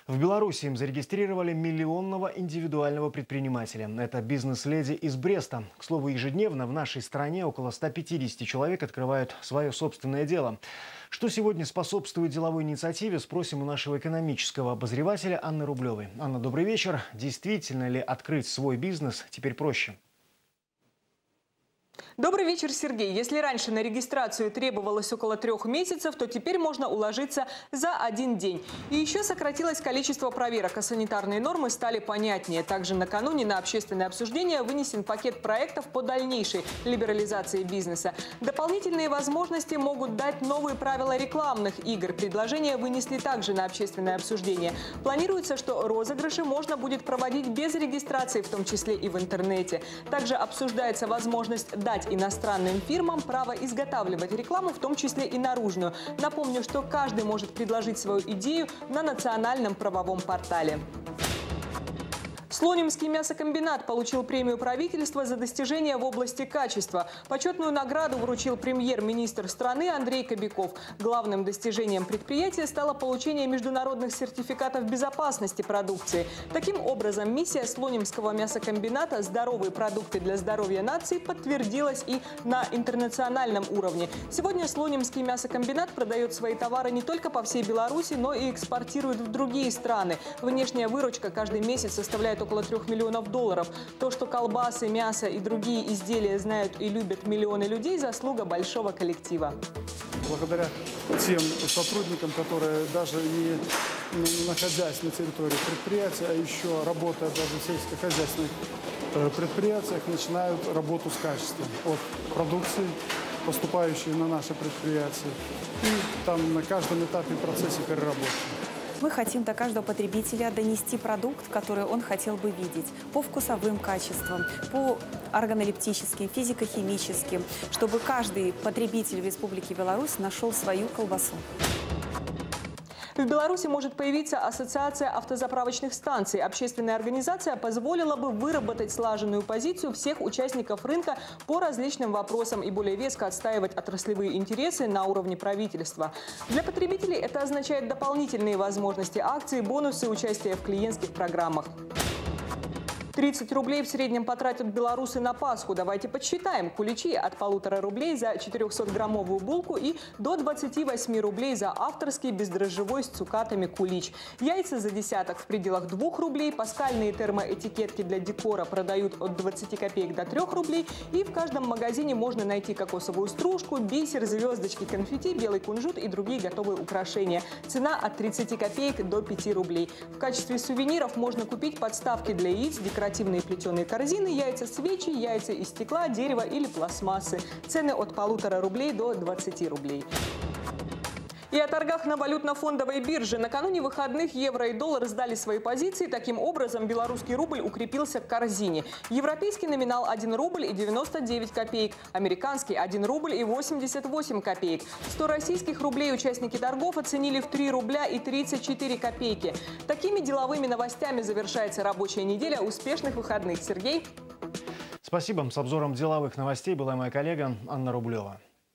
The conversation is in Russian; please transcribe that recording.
В Беларуси им зарегистрировали миллионного индивидуального предпринимателя. Это бизнес-леди из Бреста. К слову, ежедневно в нашей стране около 150 человек открывают свое собственное дело. Что сегодня способствует деловой инициативе, спросим у нашего экономического обозревателя Анны Рублевой. Анна, добрый вечер. Действительно ли открыть свой бизнес теперь проще? Добрый вечер, Сергей. Если раньше на регистрацию требовалось около 3 месяцев, то теперь можно уложиться за 1 день. И еще сократилось количество проверок, а санитарные нормы стали понятнее. Также накануне на общественное обсуждение вынесен пакет проектов по дальнейшей либерализации бизнеса. Дополнительные возможности могут дать новые правила рекламных игр. Предложения вынесли также на общественное обсуждение. Планируется, что розыгрыши можно будет проводить без регистрации, в том числе и в интернете. Также обсуждается возможность дать иностранным фирмам право изготавливать рекламу, в том числе и наружную. Напомню, что каждый может предложить свою идею на национальном правовом портале. Слонимский мясокомбинат получил премию правительства за достижения в области качества. Почетную награду вручил премьер-министр страны Андрей Кобяков. Главным достижением предприятия стало получение международных сертификатов безопасности продукции. Таким образом, миссия Слонимского мясокомбината «Здоровые продукты для здоровья нации» подтвердилась и на интернациональном уровне. Сегодня Слонимский мясокомбинат продает свои товары не только по всей Беларуси, но и экспортирует в другие страны. Внешняя выручка каждый месяц составляет около $3 миллионов. То, что колбасы, мясо и другие изделия знают и любят миллионы людей, заслуга большого коллектива. Благодаря тем сотрудникам, которые даже не находясь на территории предприятия, а еще работая даже в сельскохозяйственных предприятиях, начинают работу с качеством от продукции, поступающей на наши предприятия, и там на каждом этапе процесса переработки. Мы хотим до каждого потребителя донести продукт, который он хотел бы видеть, по вкусовым качествам, по органолептическим, физико-химическим, чтобы каждый потребитель в Республике Беларусь нашел свою колбасу. В Беларуси может появиться ассоциация автозаправочных станций. Общественная организация позволила бы выработать слаженную позицию всех участников рынка по различным вопросам и более веско отстаивать отраслевые интересы на уровне правительства. Для потребителей это означает дополнительные возможности, акции, бонусы, участие в клиентских программах. 30 рублей в среднем потратят белорусы на Пасху. Давайте подсчитаем. Куличи от 1,5 рублей за 400-граммовую булку и до 28 рублей за авторский бездрожжевой с цукатами кулич. Яйца за десяток в пределах 2 рублей. Паскальные термоэтикетки для декора продают от 20 копеек до 3 рублей. И в каждом магазине можно найти кокосовую стружку, бисер, звездочки, конфетти, белый кунжут и другие готовые украшения. Цена от 30 копеек до 5 рублей. В качестве сувениров можно купить подставки для яиц, декоративные плетеные корзины, яйца, свечи, яйца из стекла, дерева или пластмассы. Цены от 1,5 рублей до 20 рублей. И о торгах на валютно-фондовой бирже. Накануне выходных евро и доллар сдали свои позиции. Таким образом, белорусский рубль укрепился к корзине. Европейский номинал 1 рубль и 99 копеек. Американский 1 рубль и 88 копеек. 100 российских рублей участники торгов оценили в 3 рубля и 34 копейки. Такими деловыми новостями завершается рабочая неделя. Успешных выходных. Сергей. Спасибо. С обзором деловых новостей была моя коллега Анна Рублева.